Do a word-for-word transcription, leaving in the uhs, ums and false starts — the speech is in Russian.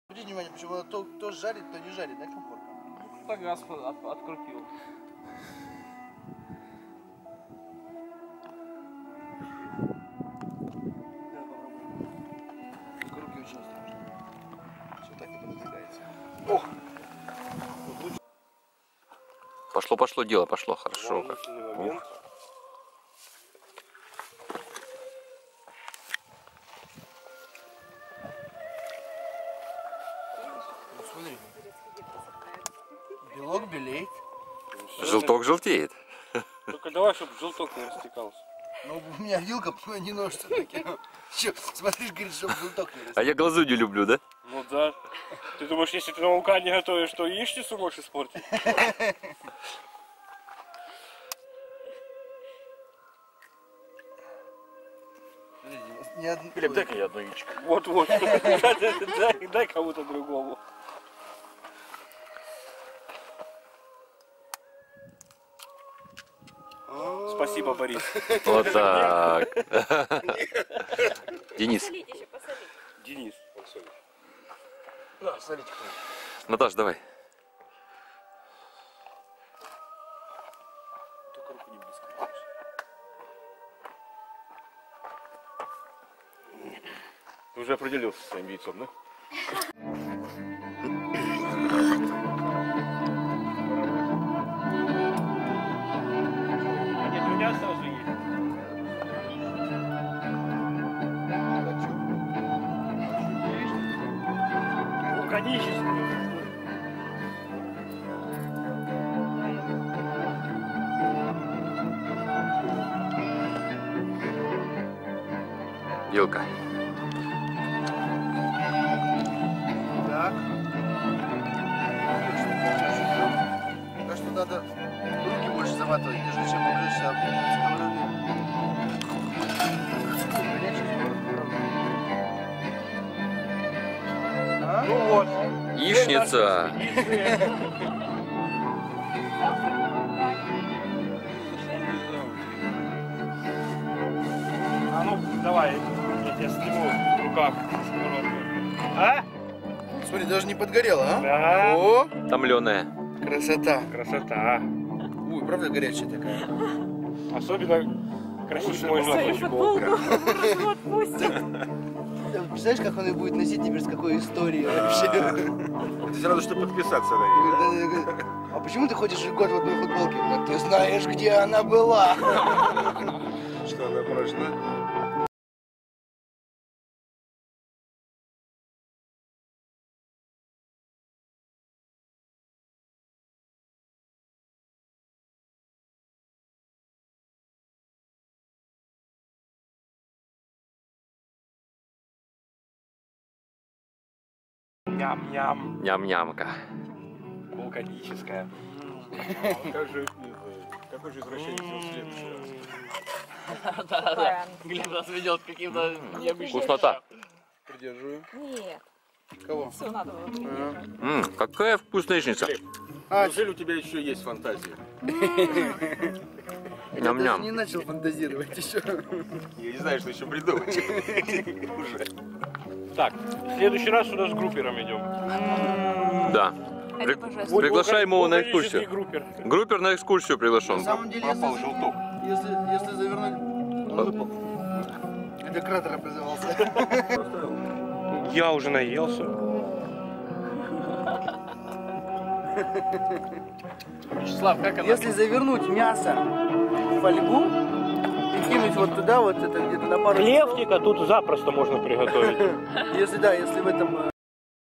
Обратите внимание, почему она то, то жарит, то не жарит, да, комфорка? Так газ от, от, открутил. Только руки очень осторожно. Все так это продвигается. Ох! Пошло, пошло дело, пошло хорошо. Как. Ну, смотри. Белок белеет. Желток желтеет. Только давай, чтобы желток не растекался. Ну, у меня вилка, не нож все-таки. Смотришь, говорит, чтобы желток не растекался. А я глазу не люблю, да? Ну да. Ты думаешь, если ты на вулкане готовишь, то яичницу можешь испортить? Глеб, дай-ка я одно яичко. Вот-вот. Дай, дай кому-то другому. Спасибо, Борис. Вот так. Денис. Денис. Да, смотрите. Наташ, давай. Только руку не близко, конечно. Ты уже определился с своим яйцом, да? А нет, у меня сразу есть. Вулканическую. Вилка. Так. Так что надо руки больше заматывать, нежели чем обжечься об сковороды. А? Ну вот. Яичница. А ну, давай, я тебя сниму в руках сковородку. А? Смотри, даже не подгорело, а? Да. О, Томленая. красота. Красота. Ой, правда горячая такая? Особенно красив мой нос на футболку. Представляешь, как он ее будет носить теперь, с какой историей вообще? Ты сразу, что подписаться на нее. А почему ты ходишь год в одной футболке? Ну, ты знаешь, где она была. Что она прожила? Ням-ням. Ням-нямка. Вулканическая. Как же, какой же извращенец в следующий раз? Да-да-да. Глеб нас ведет каким-то необычным. Вкуснота. Придерживаю. Нет, Кого? все надо было. М, какая вкусная яичница. А, Неужели у тебя еще есть фантазия? я Ням-ням. даже не начал фантазировать еще. Я не знаю, что еще придумать. Так, в следующий раз сюда с группером идем. Да. При- Приглашаем его на экскурсию. Группер. Группер на экскурсию На приглашен. самом деле, если, Пропал желток. если, если завернуть, он выпал. Это кратер образовался. Я уже наелся. Вячеслав, как она? Если завернуть мясо в фольгу и кинуть вот туда, вот это где-то на пару часов. Плевтика тут запросто можно приготовить. Если да, если в этом